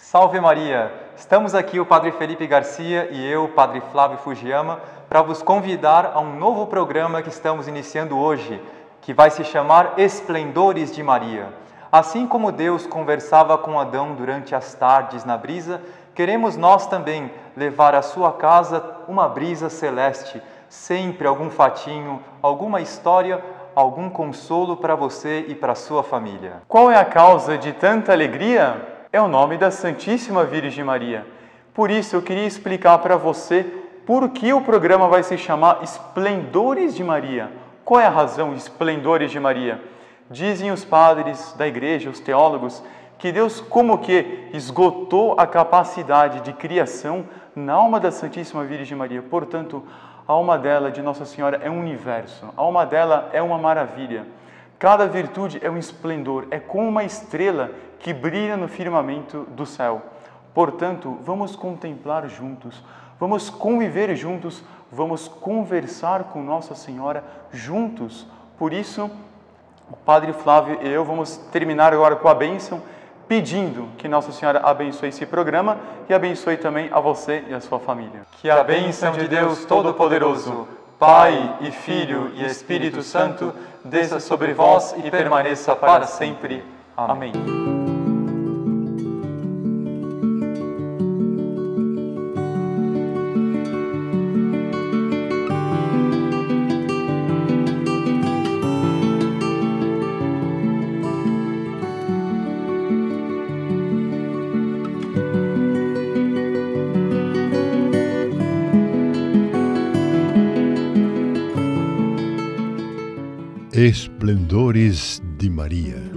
Salve Maria! Estamos aqui, o Padre Felipe Garcia e eu, Padre Flávio Fujiyama, para vos convidar a um novo programa que estamos iniciando hoje, que vai se chamar Esplendores de Maria. Assim como Deus conversava com Adão durante as tardes na brisa, queremos nós também levar à sua casa uma brisa celeste, sempre algum fatinho, alguma história, algum consolo para você e para a sua família. Qual é a causa de tanta alegria? É o nome da Santíssima Virgem Maria. Por isso eu queria explicar para você por que o programa vai se chamar Esplendores de Maria. Qual é a razão de Esplendores de Maria? Dizem os padres da igreja, os teólogos, que Deus como que esgotou a capacidade de criação na alma da Santíssima Virgem Maria. Portanto, a alma dela, de Nossa Senhora, é um universo. A alma dela é uma maravilha. Cada virtude é um esplendor, é como uma estrela que brilha no firmamento do céu. Portanto, vamos contemplar juntos, vamos conviver juntos, vamos conversar com Nossa Senhora juntos. Por isso, o Padre Flávio e eu vamos terminar agora com a bênção, pedindo que Nossa Senhora abençoe esse programa e abençoe também a você e a sua família. Que a bênção de Deus Todo-Poderoso, Pai e Filho e Espírito Santo, desça sobre vós e permaneça para sempre. Amém. Esplendores de Maria.